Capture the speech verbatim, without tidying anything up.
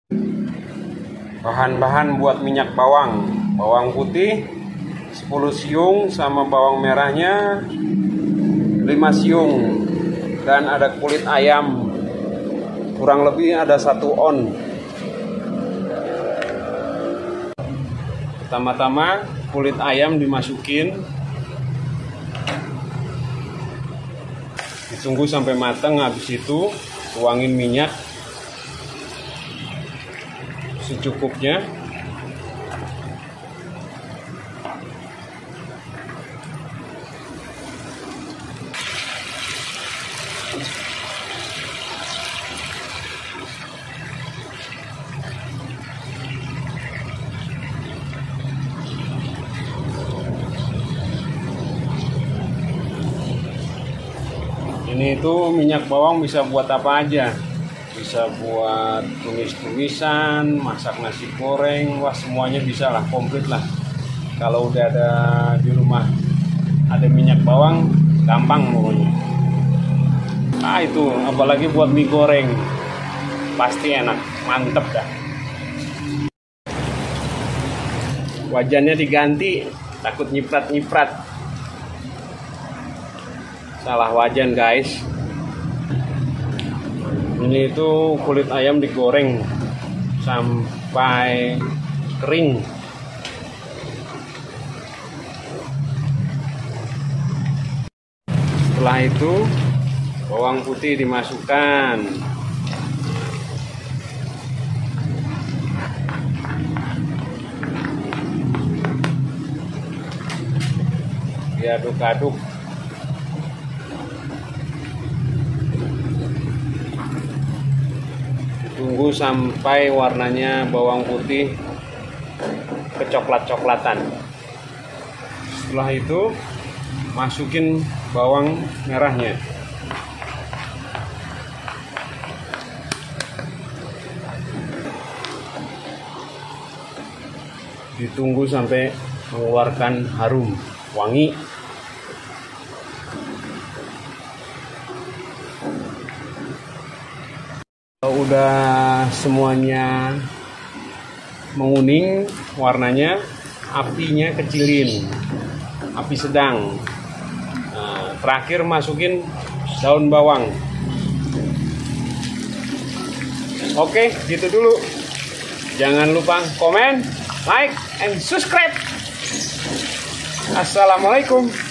Bahan-bahan buat minyak bawang: bawang putih sepuluh siung sama bawang merahnya lima siung, dan ada kulit ayam kurang lebih ada satu on. Pertama-tama kulit ayam dimasukin, ditunggu sampai matang. Habis itu tuangin minyak secukupnya. Ini itu minyak bawang bisa buat apa aja. Bisa buat tumis-tumisan, masak nasi goreng, wah semuanya bisa lah, komplit lah. Kalau udah ada di rumah ada minyak bawang, gampang pokoknya. Ah itu, apalagi buat mie goreng, pasti enak, mantep dah. Wajannya diganti, takut nyiprat-nyiprat. Salah wajan guys. Ini itu kulit ayam digoreng sampai kering. Setelah itu bawang putih dimasukkan. Diaduk-aduk. Tunggu sampai warnanya bawang putih kecoklat-coklatan. Setelah itu masukin bawang merahnya. Ditunggu sampai mengeluarkan harum, wangi. Kalau udah semuanya menguning warnanya, apinya kecilin, api sedang. Nah, terakhir masukin daun bawang. Oke, gitu dulu. Jangan lupa komen, like, and subscribe. Assalamualaikum.